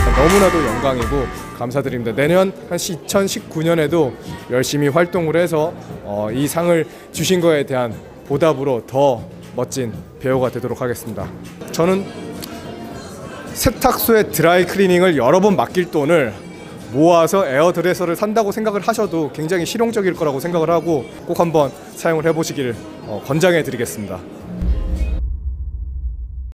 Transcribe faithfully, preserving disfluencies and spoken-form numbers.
너무나도 영광이고 감사드립니다. 내년 한 이천십구 년에도 열심히 활동을 해서 어, 이 상을 주신 거에 대한 보답으로 더 멋진 배우가 되도록 하겠습니다. 저는 세탁소의 드라이 클리닝을 여러 번 맡길 돈을 모아서 에어드레서를 산다고 생각을 하셔도 굉장히 실용적일 거라고 생각을 하고 꼭 한번 사용을 해보시길 어, 권장해 드리겠습니다.